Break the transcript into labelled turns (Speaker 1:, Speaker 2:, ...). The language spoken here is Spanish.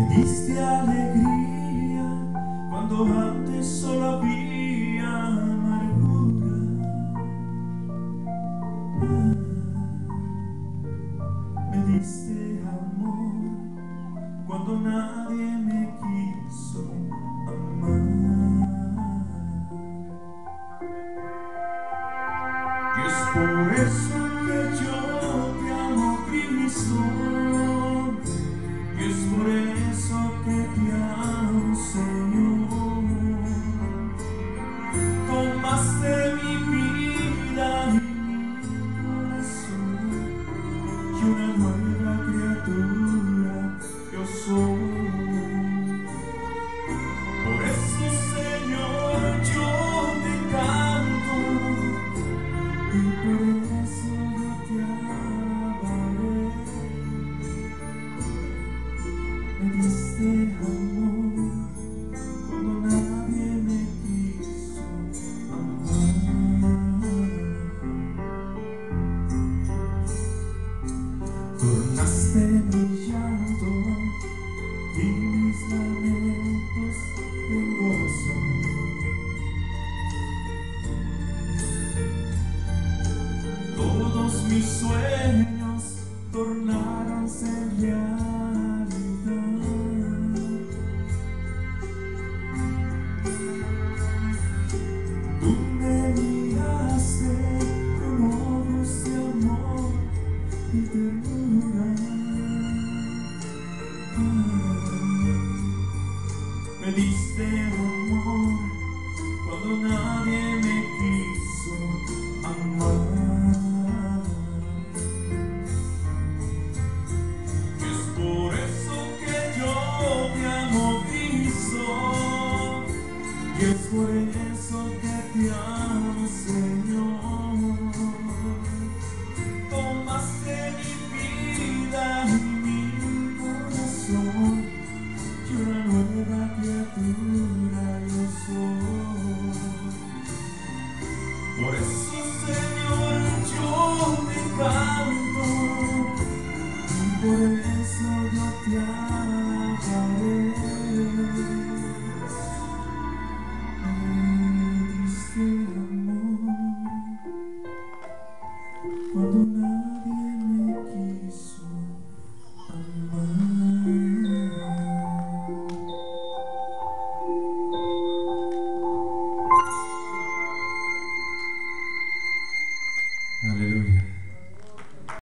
Speaker 1: Me diste alegría cuando antes solo había amargura. Me diste amor cuando nadie me quiso amar. Y es por eso que yo te amo, Cristo. Y es por eso que te amo, Señor. Tomaste mi vida y mi corazón, y una nueva criatura yo soy. Por eso, Señor, yo te canto, y por eso yo te alabaré. Me diste amor cuando nadie me quiso amar. Tornaste mi llanto y mis lamentos en gozo. Todos mis sueños tornaronse en realidad. Tú me miraste con ojos de amor y ternura. Me diste amor cuando nadie me quiso amar. Y es por eso que yo te amo, Cristo. Y es por eso que te amo, Señor. Tomaste mi vida y mi corazón, y una nueva criatura yo soy. Por eso, Señor, yo te canto, y por eso yo te amo.